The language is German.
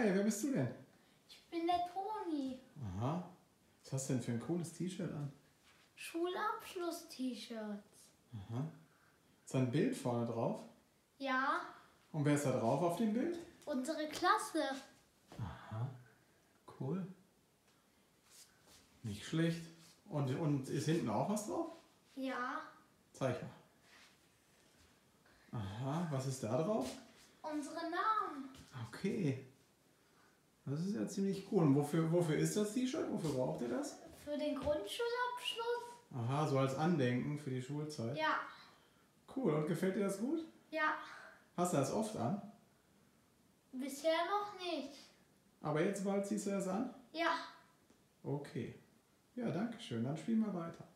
Hi, wer bist du denn? Ich bin der Toni. Aha. Was hast du denn für ein cooles T-Shirt an? Schulabschluss-T-Shirts. Aha. Ist da ein Bild vorne drauf? Ja, Und wer ist da drauf auf dem Bild? unsere Klasse. Aha. Cool. Nicht schlecht. Und ist hinten auch was drauf? Ja, Zeig mal. Aha, was ist da drauf? unsere Namen. Okay. Das ist ja ziemlich cool. Und wofür ist das T-Shirt? Wofür braucht ihr das? Für den Grundschulabschluss? Aha, so als Andenken für die Schulzeit. Ja, Cool. Und gefällt dir das gut? ja. Hast du das oft an? Bisher noch nicht. Aber jetzt bald ziehst du das an? Ja. Okay. Ja, danke schön. Dann spielen wir weiter.